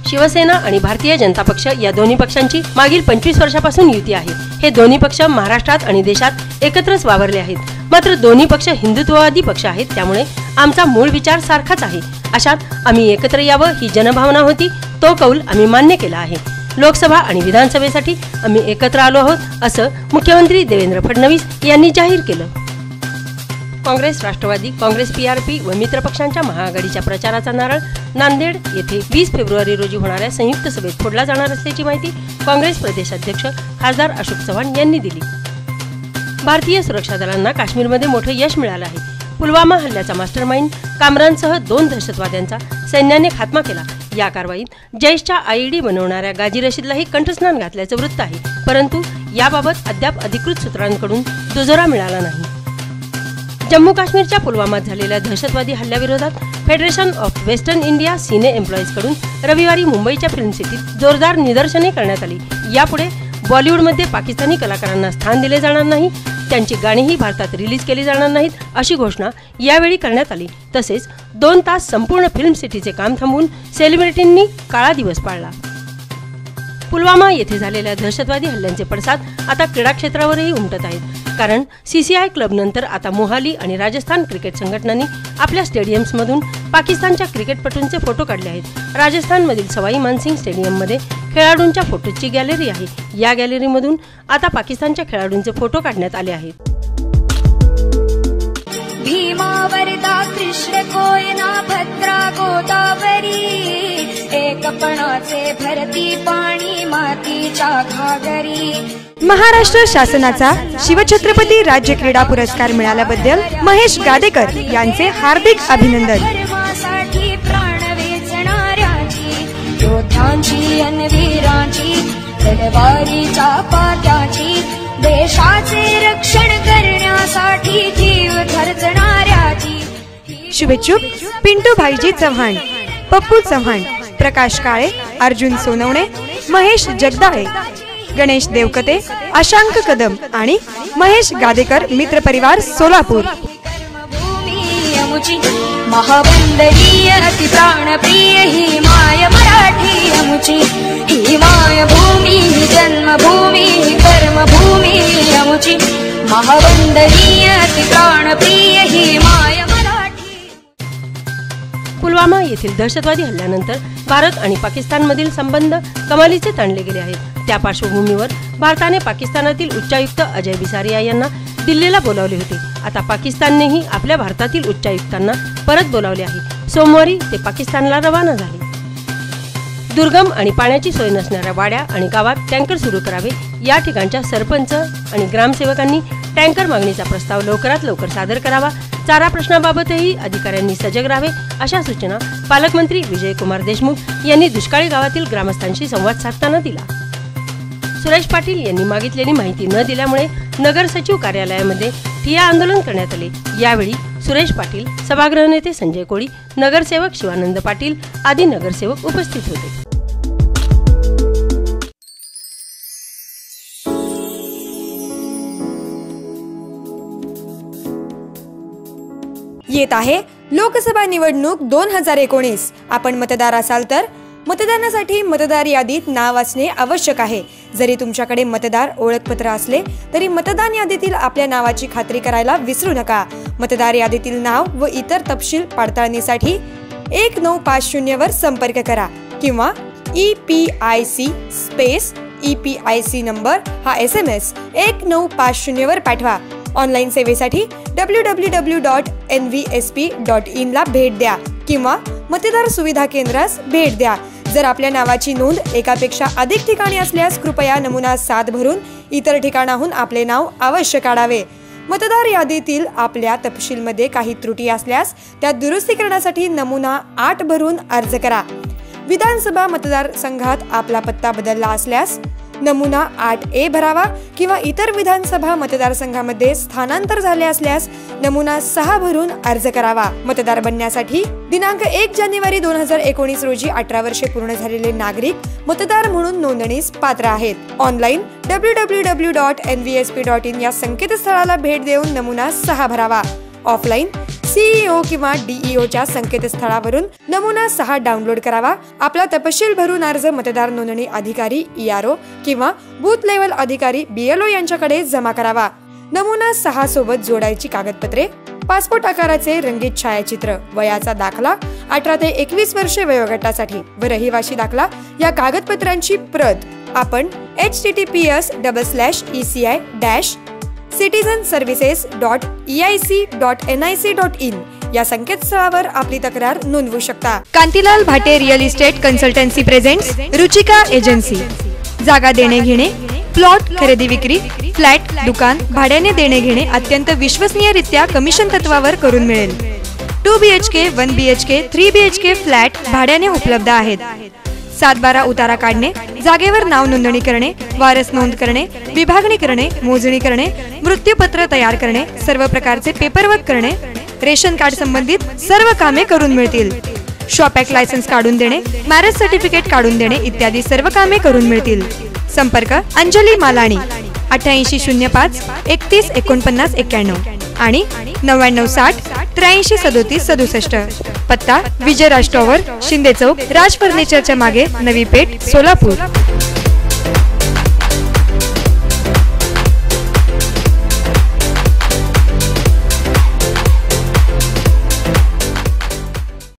शिवसेना आणि भारतीय जनता पक्ष या दोन्ही पक्षांची मागील 25 वर्षापासून युती आहे। हे दोन्ही पक्ष महाराष्ट्रात आणि देशात एकत्रच वावरले आहेत। मात्र दोन्ही पक्ष हिंदुत्ववादी पक्ष आहेत, त्यामुळे आमचा मूळ विचार सारखाच आहे। अशात आम्ही एकत्र यावं ही जनभावना होती, तो कौल आम्ही मान्य केला आहे। लोकसभा आणि विधानसभेसाठी आम्ही एकत्र आलो आहोत, असं मुख्यमंत्री देवेंद्र फडणवीस यांनी जाहीर केलं। काँग्रेस, राष्ट्रवादी काँग्रेस, पीआरपी व मित्र पक्षांच्या महाआघाडीच्या प्रचाराचा नारळ नांदेड येथे 20 फेब्रुवारी रोजी होणाऱ्या संयुक्त सभेत फोडला जाणार असल्याची माहिती काँग्रेस प्रदेशाध्यक्ष खासदार अशोक चव्हाण यांनी दिली। भारतीय सुरक्षा दलांना काश्मीरमध्ये मोठं यश मिळालं आहे। पुलवामा हल्ल्याचा मास्टरमाइंड कामरानसह 2 दहशतवाद्यांचा सैन्याने खात्मा केला। या कारवाईत जैशच्या आयडी बनवणाऱ्या गाजी रशीदलाही कंठस्नान घातल्याचं वृत्त आहे, परंतु याबाबत अद्याप अधिकृत सूत्रांकडून दुजोरा मिळाला नाही। जम्मू काश्मीरच्या पुलवामात झालेल्या दहशतवादी हल्ल्याविरोधात federation of western India cine employees कडून रविवारी मुंबईच्या फिल्म सिटीत जोरदार निदर्शने करण्यात आली। यापुढे बॉलिवूडमध्ये पाकिस्तानी कलाकारांना स्थान दिले जाणार नाही, त्यांची गाणीही भारतात रिलीज केली जाणार नाहीत, अशी घोषणा यावेळी करण्यात आली। तसेच 2 तास संपूर्ण फिल्म सिटीचे काम थांबवून सेलिब्रिटींनी काळा दिवस पाळला। पुलवामा येथे झालेल्या दहशतवादी हल्ल्यांचे पडसाद आता क्रीडा क्षेत्रावरही उमटत आहेत, कारण सीसीआय क्लब नंतर आता मोहाली आणि राजस्थान क्रिकेट संघटनांनी आपल्या स्टेडियम्समधून पाकिस्तानच्या क्रिकेटपटूंचे फोटो काढले आहेत। राजस्थानमधील सवाई मानसिंग स्टेडियममध्ये खेळाडूंच्या फोटोची गॅलरी आहे। या गॅलरीमधून आता पाकिस्तानच्या खेळाडूंचे फोटो काढण्यात आले आहेत। भीमा वरदा कृष्ण कोयना भद्रा गोदावरी एकपणाचे भरती पाणी मातीच्या घागरी। महाराष्ट्र शासनाचा शिवछत्रपती राज्य क्रीडा पुरस्कार मिळाल्याबद्दल महेश गादेकर यांचे हार्दिक अभिनंदन। धर्मासाठी प्राण वेचणाऱ्याची, योद्ध्यांची अन वीरांची, तलवारीच्या पात्याची, देशाचे रक्षण करण्यासाठी जीव खर्चणाऱ्याची। शुभेच्छुक पिंटू भाईजी चव्हाण, पप्पू चव्हाण, प्रकाश काळे, अर्जुन सोनवणे, महेश जगदाळे, गणेश देवकते, अशांक कदम आणि महेश गादेकर मित्र परिवार सोलापूर। महावंदनीय अति प्राणप्रिय ही माय मराठी अमुची, ही माय भूमी ही जन्मभूमी ही कर्मभूमी अमुची, महावंदनीय अति प्राणप्रिय ही माय मराठी। पुलवामा येथील दहशतवादी हल्ल्यानंतर भारत आणि पाकिस्तानमधील संबंध कमालीचे ताणले गेले आहेत। त्या पार्श्वभूमीवर भारताने पाकिस्तानातील उच्चायुक्त अजय बिसारिया यांना दिल्लीला बोलावले होते। आता पाकिस्ताननेही आपल्या भारतातील उच्चायुक्तांना परत बोलावले आहे। सोमवारी ते पाकिस्तानला रवाना झाले। दुर्गम आणि पाण्याची सोय नसणाऱ्या वाड्या आणि गावात टँकर सुरू करावे, या ठिकाणच्या सरपंच आणि ग्रामसेवकांनी टँकर मागणीचा प्रस्ताव लवकरात लवकर सादर करावा। चारा प्रश्नाबाबतही अधिकाऱ्यांनी सजग राहावे, अशा सूचना पालकमंत्री विजयकुमार देशमुख यांनी दुष्काळी गावातील ग्रामस्थांशी संवाद साधताना दिला। सुरेश पाटील यांनी मागितलेली माहिती न दिल्यामुळे नगर सचिव कार्यालयामध्ये ठिय्या आंदोलन करण्यात आले। यावेळी सुरेश पाटील, सभागृह नेते संजय कोळी, नगरसेवक शिवानंद पाटील आदी नगरसेवक उपस्थित होते। येत आहे लोकसभा निवडणूक 2019। आपण मतदार असाल तर मतदानासाठी मतदार यादीत नाव असणे आवश्यक आहे। जरी तुमच्याकडे मतदार ओळखपत्र असले तरी मतदान यादीतील आपल्या नावाची खात्री करायला विसरू नका। मतदार यादीतील नाव व इतर तपशील पडताळणीसाठी 1950 वर संपर्क करा किंवा EPIC स्पेस EPIC नंबर हा SMS 1950 वर पाठवा। ऑनलाईन सेवेसाठी www.nvsp.in ला भेट द्या किंवा मतदार सुविधा केंद्रास भेट द्या। जर आपल्या नावाची नोंद एकापेक्षा अधिक ठिकाणी असल्यास कृपया नमुना 7 भरून इतर ठिकाणाहून आपले नाव अवश्य काढावे। मतदार यादीतील आपल्या तपशीलमध्ये काही त्रुटी असल्यास त्या दुरुस्ती करण्यासाठी नमुना 8 भरून अर्ज करा। विधानसभा मतदारसंघात आपला पत्ता बदलला असल्यास नमुना 8A भरावा किंवा इतर विधानसभा मतदारसंघामध्ये स्थानांतर झाले असल्यास नमुना 6 भरून अर्ज करावा। मतदार बनण्यासाठी दिनांक 1 जानेवारी 2019 रोजी 18 वर्षे पूर्ण झालेले नागरिक मतदार म्हणून नोंदणीस पात्र आहेत। ऑनलाईन www.nvsp.in या संकेतस्थळाला भेट देऊन नमुना 6 भरावा। ऑफलाईन CEO किंवा DEOच्या संकेतस्थळावरून नमुना 6 डाउनलोड करावा. आपला तपशील भरून अर्ज मतदार नोंदणी अधिकारी ERO किंवा बूथ लेवल अधिकारी BLO यांच्याकडे जमा करावा. नमुना 6 सोबत जोडायची कागदपत्रे: पासपोर्ट आकाराचे रंगीत छायाचित्र, वयाचा दाखला 18 ते 21 वर्षे वयोगटासाठी व रहिवासी दाखला या कागदपत्रांची प्रत आपण https://citizenservices.eic.nic.in या संकेतस्थळावर आपली तक्रार नोंदवू शकता. Kantilal Bhate real estate consultancy presents Ruchika agency. जागा देणे घेणे, प्लॉट खरेदी विक्री, फ्लॅट, दुकान भाड्याने देणे घेणे अत्यंत विश्वसनीयरित्या कमिशन तत्वावर करून मिळेल. 2 BHK, 1 BHK, 3 BHK फ्लॅट भाड्याने उपलब्ध आहेत. 7/12 उतारा काढणे, जागेवर नाव नोंदणी करणे, वारस नोंद करणे, विभागणी करणे, मोजणी करणे, मृत्यूपत्र तयार करणे, सर्व प्रकारचे पेपरवर्क करणे, रेशन कार्ड संबंधित सर्व कामे करून मिळतील. शॉप ॲक्ट लायसन्स काढून देणे, मॅरेज सर्टिफिकेट काढून देणे इत्यादी सर्व कामे करून मिळतील. संपर्क अंजली मालाणी 8805 31 49 91 आणि 9960 83 37 67. पत्ता विजय राज टॉवर, शिंदे चौक, राज फर्निचरच्या मागे, नवी पेठ, सोलापूर.